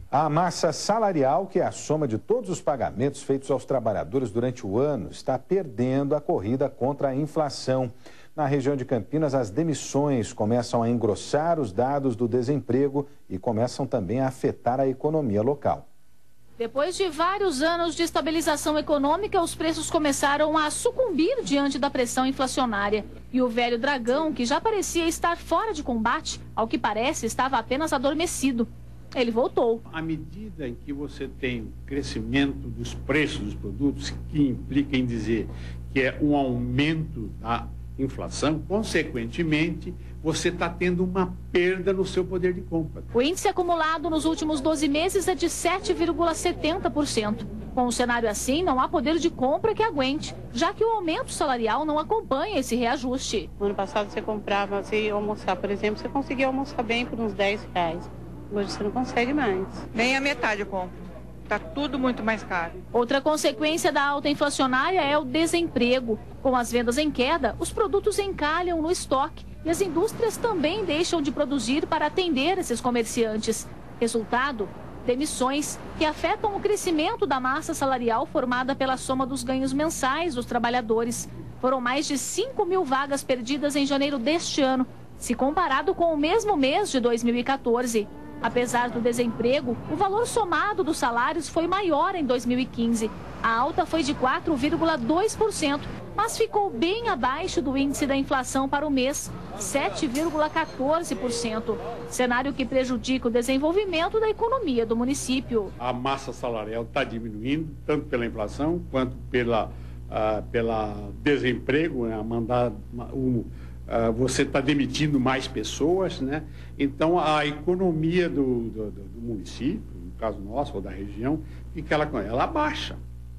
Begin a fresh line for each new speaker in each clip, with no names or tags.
A massa salarial, que é a soma de todos os pagamentos feitos aos trabalhadores durante o ano, está perdendo a corrida contra a inflação. Na região de Campinas, as demissões começam a engrossar os dados do desemprego e começam também a afetar a economia local.
Depois de vários anos de estabilização econômica, os preços começaram a sucumbir diante da pressão inflacionária. E o velho dragão, que já parecia estar fora de combate, ao que parece, estava apenas adormecido. Ele voltou.
À medida em que você tem o crescimento dos preços dos produtos, que implica em dizer que é um aumento da inflação, consequentemente, você está tendo uma perda no seu poder de compra.
O índice acumulado nos últimos 12 meses é de 7,70%. Com um cenário assim, não há poder de compra que aguente, já que o aumento salarial não acompanha esse reajuste.
No ano passado você comprava, você ia almoçar, por exemplo, você conseguia almoçar bem por uns R$10. Hoje você não consegue mais.
Nem a metade eu compro. Está tudo muito mais caro.
Outra consequência da alta inflacionária é o desemprego. Com as vendas em queda, os produtos encalham no estoque e as indústrias também deixam de produzir para atender esses comerciantes. Resultado? Demissões que afetam o crescimento da massa salarial formada pela soma dos ganhos mensais dos trabalhadores. Foram mais de 5.000 vagas perdidas em janeiro deste ano, se comparado com o mesmo mês de 2014. Apesar do desemprego, o valor somado dos salários foi maior em 2015. A alta foi de 4,2%, mas ficou bem abaixo do índice da inflação para o mês, 7,14%. Cenário que prejudica o desenvolvimento da economia do município.
A massa salarial está diminuindo, tanto pela inflação quanto pela desemprego, né? Você está demitindo mais pessoas, né? Então a economia do município, no caso nosso ou da região, ela baixa.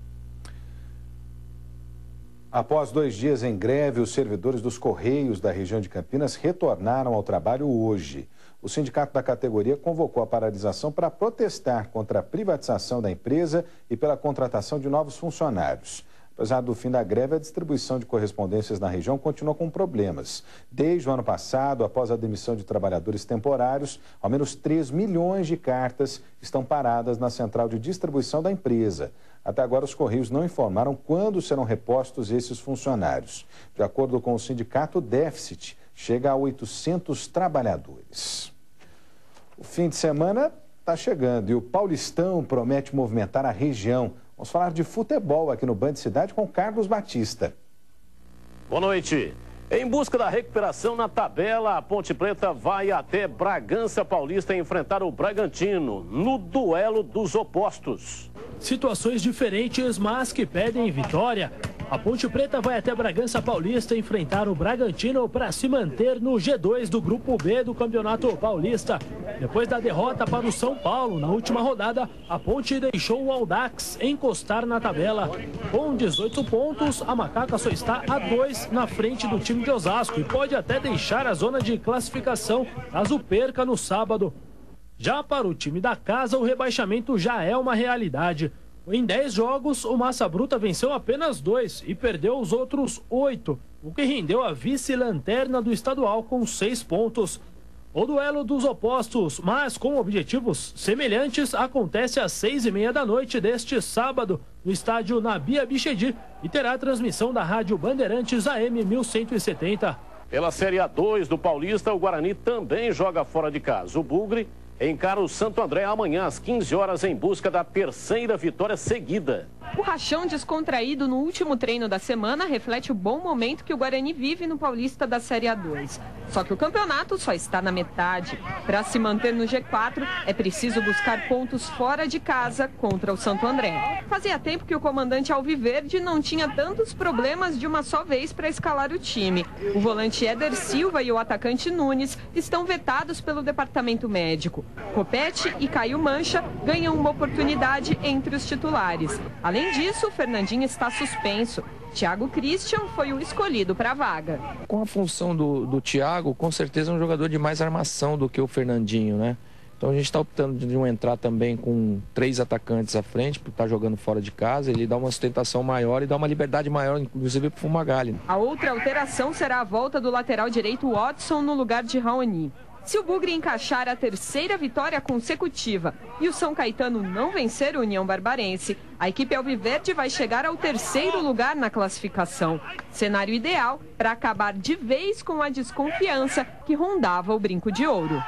Após 2 dias em greve, os servidores dos Correios da região de Campinas retornaram ao trabalho hoje. O sindicato da categoria convocou a paralisação para protestar contra a privatização da empresa e pela contratação de novos funcionários. Apesar do fim da greve, a distribuição de correspondências na região continua com problemas. Desde o ano passado, após a demissão de trabalhadores temporários, ao menos 3 milhões de cartas estão paradas na central de distribuição da empresa. Até agora, os Correios não informaram quando serão repostos esses funcionários. De acordo com o sindicato, o déficit chega a 800 trabalhadores. O fim de semana está chegando e o Paulistão promete movimentar a região. Vamos falar de futebol aqui no Band Cidade com Carlos Batista.
Boa noite. Em busca da recuperação na tabela, a Ponte Preta vai até Bragança Paulista enfrentar o Bragantino no duelo dos opostos.
Situações diferentes, mas que pedem vitória. A Ponte Preta vai até Bragança Paulista enfrentar o Bragantino para se manter no G2 do Grupo B do Campeonato Paulista. Depois da derrota para o São Paulo na última rodada, a Ponte deixou o Audax encostar na tabela. Com 18 pontos, a Macaca só está a 2 na frente do time de Osasco e pode até deixar a zona de classificação caso perca no sábado. Já para o time da casa, o rebaixamento já é uma realidade. Em 10 jogos, o Massa Bruta venceu apenas 2 e perdeu os outros 8, o que rendeu a vice-lanterna do estadual com 6 pontos. O duelo dos opostos, mas com objetivos semelhantes, acontece às 6h30 da noite deste sábado, no estádio Nabi Abichedi, e terá transmissão da Rádio Bandeirantes AM 1170.
Pela Série A2 do Paulista, o Guarani também joga fora de casa. O Bugre encara o Santo André amanhã às 15 horas em busca da 3ª vitória seguida.
O rachão descontraído no último treino da semana reflete o bom momento que o Guarani vive no Paulista da Série A2. Só que o campeonato só está na metade. Para se manter no G4, é preciso buscar pontos fora de casa contra o Santo André. Fazia tempo que o comandante Alviverde não tinha tantos problemas de uma só vez para escalar o time. O volante Éder Silva e o atacante Nunes estão vetados pelo departamento médico. Copete e Caio Mancha ganham uma oportunidade entre os titulares. Além disso, o Fernandinho está suspenso. Thiago Christian foi o escolhido para a vaga.
Com a função do Thiago, com certeza é um jogador de mais armação do que o Fernandinho, né? Então a gente está optando de não entrar também com 3 atacantes à frente, por estar jogando fora de casa. Ele dá uma sustentação maior e dá uma liberdade maior, inclusive para o Fumagalli.
A outra alteração será a volta do lateral direito Watson no lugar de Raoni. Se o Bugre encaixar a terceira vitória consecutiva e o São Caetano não vencer o União Barbarense, a equipe alviverde vai chegar ao terceiro lugar na classificação. Cenário ideal para acabar de vez com a desconfiança que rondava o Brinco de Ouro.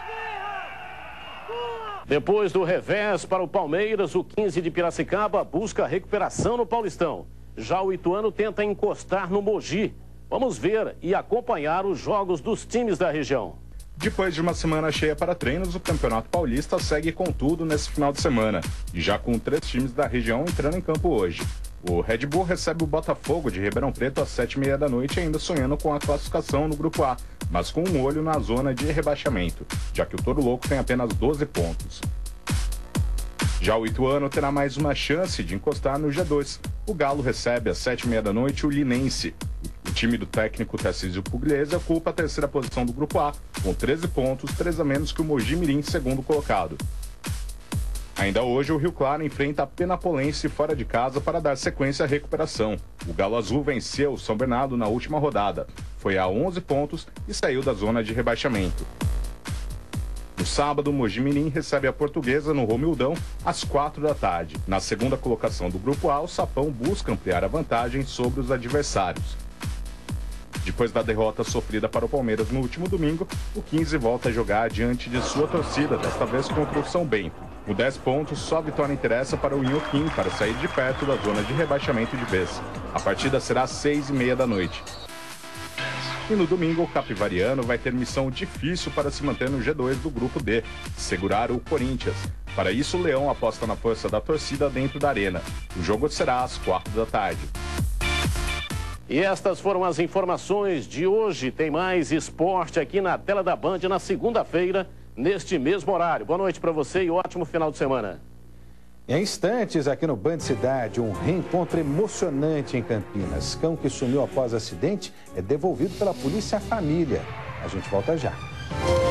Depois do revés para o Palmeiras, o 15 de Piracicaba busca recuperação no Paulistão. Já o Ituano tenta encostar no Mogi. Vamos ver e acompanhar os jogos dos times da região.
Depois de uma semana cheia para treinos, o Campeonato Paulista segue com tudo nesse final de semana, e já com 3 times da região entrando em campo hoje. O Red Bull recebe o Botafogo de Ribeirão Preto às 7h30 da noite, ainda sonhando com a classificação no Grupo A, mas com um olho na zona de rebaixamento, já que o Touro Louco tem apenas 12 pontos. Já o Ituano terá mais uma chance de encostar no G2. O Galo recebe às 7h30 da noite o Linense. O time do técnico Tarcísio Pugliese ocupa a terceira posição do Grupo A, com 13 pontos, 3 a menos que o Mogi Mirim, segundo colocado. Ainda hoje, o Rio Claro enfrenta a Penapolense fora de casa para dar sequência à recuperação. O Galo Azul venceu o São Bernardo na última rodada. Foi a 11 pontos e saiu da zona de rebaixamento. No sábado, o Mogi Mirim recebe a Portuguesa no Romildão às 4 da tarde. Na segunda colocação do Grupo A, o Sapão busca ampliar a vantagem sobre os adversários. Depois da derrota sofrida para o Palmeiras no último domingo, o 15 volta a jogar diante de sua torcida, desta vez contra o São Bento. Com 10 pontos, só a vitória interessa para o Inhoquim para sair de perto da zona de rebaixamento de vez. A partida será às 6h30 da noite. E no domingo, o Capivariano vai ter missão difícil para se manter no G2 do Grupo D, segurar o Corinthians. Para isso, o Leão aposta na força da torcida dentro da arena. O jogo será às 4 da tarde.
E estas foram as informações de hoje. Tem mais esporte aqui na tela da Band na segunda-feira, neste mesmo horário. Boa noite para você e ótimo final de semana.
Em instantes, aqui no Band Cidade, um reencontro emocionante em Campinas. Cão que sumiu após acidente é devolvido pela polícia à família. A gente volta já.